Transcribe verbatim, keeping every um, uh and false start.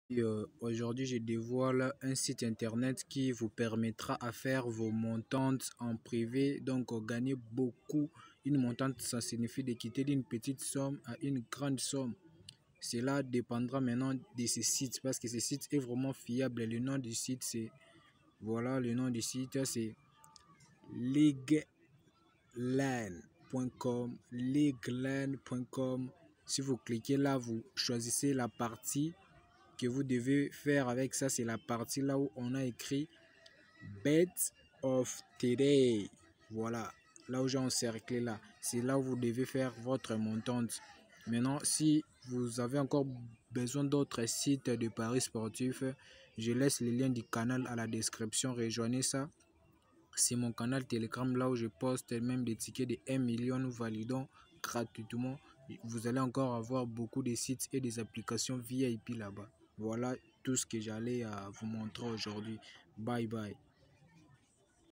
Euh, aujourd'hui, je dévoile un site internet qui vous permettra à faire vos montantes en privé, donc euh, gagner beaucoup. Une montante, ça signifie de quitter d'une petite somme à une grande somme. Cela dépendra maintenant de ce site parce que ce site est vraiment fiable. Le nom du site, c'est voilà, le nom du site, c'est leagueland point com. leagueland point com. Si vous cliquez là, vous choisissez la partie que vous devez faire avec ça, c'est la partie là où on a écrit Bet of Today. Voilà, là où j'ai encerclé là, c'est là où vous devez faire votre montante. Maintenant, si vous avez encore besoin d'autres sites de paris sportifs, je laisse le lien du canal à la description. Rejoignez ça. C'est mon canal Telegram là où je poste même des tickets de un million. Nous validons gratuitement. Vous allez encore avoir beaucoup de sites et des applications V I P là-bas. Voilà tout ce que j'allais vous montrer aujourd'hui. Bye bye.